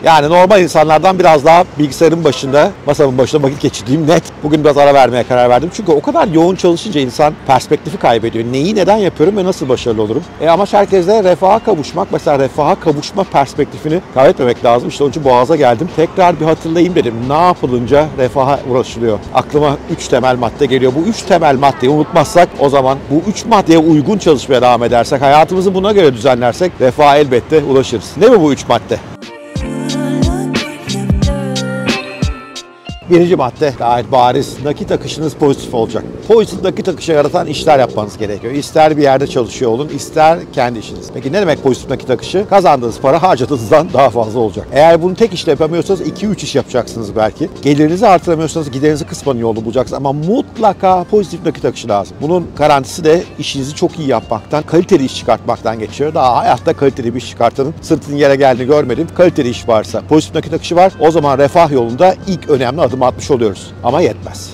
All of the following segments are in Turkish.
Yani normal insanlardan biraz daha bilgisayarın başında, masamın başında vakit geçirdiğim net. Bugün biraz ara vermeye karar verdim. Çünkü o kadar yoğun çalışınca insan perspektifi kaybediyor. Neyi neden yapıyorum ve nasıl başarılı olurum? Amaç herkeste refaha kavuşmak. Mesela refaha kavuşma perspektifini kaybetmemek lazım. İşte onun için Boğaz'a geldim. Tekrar bir hatırlayayım dedim. Ne yapılınca refaha ulaşılıyor? Aklıma 3 temel madde geliyor. Bu 3 temel maddeyi unutmazsak, o zaman bu 3 maddeye uygun çalışmaya devam edersek, hayatımızı buna göre düzenlersek refaha elbette ulaşırız. Ne mi bu 3 madde? Birinci madde gayet bariz. Nakit akışınız pozitif olacak. Pozitif nakit akışı yaratan işler yapmanız gerekiyor. İster bir yerde çalışıyor olun, ister kendi işiniz. Peki ne demek pozitif nakit akışı? Kazandığınız para harcadığınızdan daha fazla olacak. Eğer bunu tek işle yapamıyorsanız 2-3 iş yapacaksınız belki. Gelirinizi artıramıyorsanız giderinizi kısmanın yolunu bulacaksınız. Ama mutlaka pozitif nakit akışı lazım. Bunun garantisi de işinizi çok iyi yapmaktan, kaliteli iş çıkartmaktan geçiyor. Daha hayatta kaliteli bir iş çıkartanın sırtının yere geldiğini görmedim. Kaliteli iş varsa, pozitif nakit akışı var. O zaman refah yolunda ilk önemli adım atmış oluyoruz. Ama yetmez.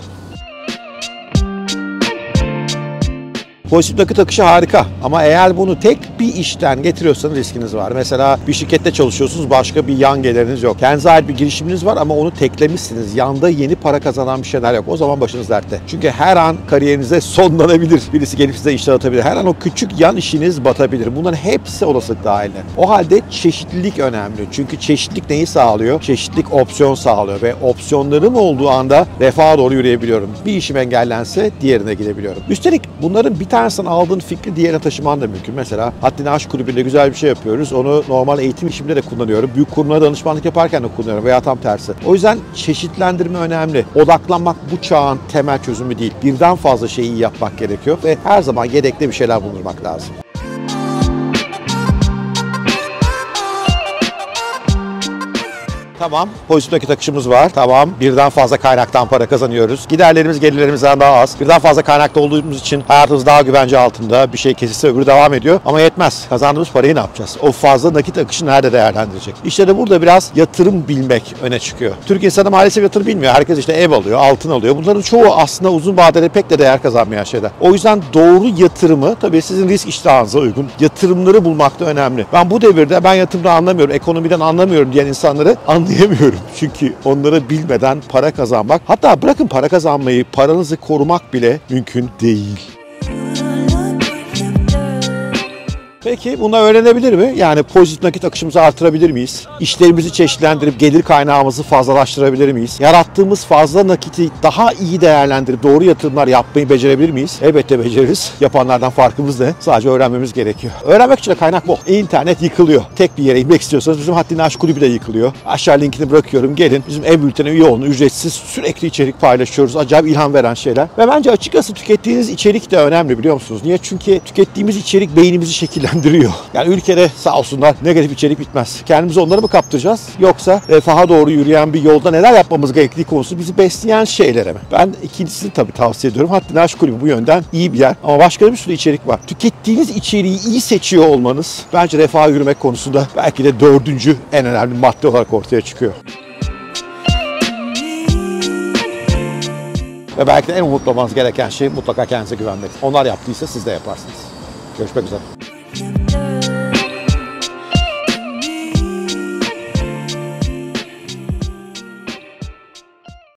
Pozitif nakit akışı harika ama eğer bunu tek bir işten getiriyorsanız riskiniz var. Mesela bir şirkette çalışıyorsunuz, başka bir yan geliriniz yok. Kendinize ait bir girişiminiz var ama onu teklemişsiniz. Yanda yeni para kazanan bir şeyler yok. O zaman başınız dertte. Çünkü her an kariyerinize sonlanabilir. Birisi gelip size işler atabilir. Her an o küçük yan işiniz batabilir. Bunların hepsi olasılık dahilinde. O halde çeşitlilik önemli. Çünkü çeşitlilik neyi sağlıyor? Çeşitlilik opsiyon sağlıyor ve opsiyonlarım olduğu anda refaha doğru yürüyebiliyorum. Bir işim engellense diğerine gidebiliyorum. Üstelik bunların bir tanesinden aldığın fikri diğerine taşıman da mümkün. Mesela Haddini Aşk Kulübü'nde güzel bir şey yapıyoruz. Onu normal eğitim işimde de kullanıyorum. Büyük kurumlara danışmanlık yaparken de kullanıyorum veya tam tersi. O yüzden çeşitlendirme önemli. Odaklanmak bu çağın temel çözümü değil. Birden fazla şeyi iyi yapmak gerekiyor ve her zaman yedekte bir şeyler bulundurmak lazım. Tamam, pozitif nakit akışımız var. Tamam, birden fazla kaynaktan para kazanıyoruz. Giderlerimiz gelirlerimizden daha az. Birden fazla kaynakta olduğumuz için hayatımız daha güvence altında. Bir şey kesilse öbürü devam ediyor. Ama yetmez. Kazandığımız parayı ne yapacağız? O fazla nakit akışı nerede değerlendirecek? İşte de burada biraz yatırım bilmek öne çıkıyor. Türk insanı maalesef yatırım bilmiyor. Herkes işte ev alıyor, altın alıyor. Bunların çoğu aslında uzun vadede pek de değer kazanmayan şeyler. O yüzden doğru yatırımı, tabii sizin risk iştahınıza uygun yatırımları bulmak da önemli. Ben bu devirde yatırımdan anlamıyorum, ekonomiden anlamıyorum diyen insanları anlayamıyorum. Çünkü onları bilmeden para kazanmak, hatta bırakın para kazanmayı, paranızı korumak bile mümkün değil. Peki bunu öğrenebilir mi? Yani pozitif nakit akışımızı artırabilir miyiz? İşlerimizi çeşitlendirip gelir kaynağımızı fazlalaştırabilir miyiz? Yarattığımız fazla nakiti daha iyi değerlendirip doğru yatırımlar yapmayı becerebilir miyiz? Elbette beceririz. Yapanlardan farkımız ne? Sadece öğrenmemiz gerekiyor. Öğrenmek için de kaynak bol. İnternet yıkılıyor. Tek bir yere inmek istiyorsanız bizim Haddini Aşk Kulübü de yıkılıyor. Aşağı linkini bırakıyorum. Gelin bizim ev bülteni üye olun. Ücretsiz sürekli içerik paylaşıyoruz. Acayip ilham veren şeyler. Ve bence açıkçası tükettiğiniz içerik de önemli, biliyor musunuz? Niye? Çünkü tükettiğimiz içerik beynimizi şekillendiriyor. Yani ülkede sağ olsunlar negatif içerik bitmez. Kendimizi onları mı kaptıracağız? Yoksa refaha doğru yürüyen bir yolda neler yapmamız gerektiği konusu bizi besleyen şeylere mi? Ben ikincisini tabii tavsiye ediyorum. Haddini Aşk Kulübü bu yönden iyi bir yer. Ama başka bir sürü içerik var. Tükettiğiniz içeriği iyi seçiyor olmanız bence refaha yürümek konusunda belki de 4. en önemli madde olarak ortaya çıkıyor. Ve belki de en unutmamanız gereken şey mutlaka kendinize güvenmek. Onlar yaptıysa siz de yaparsınız. Görüşmek üzere.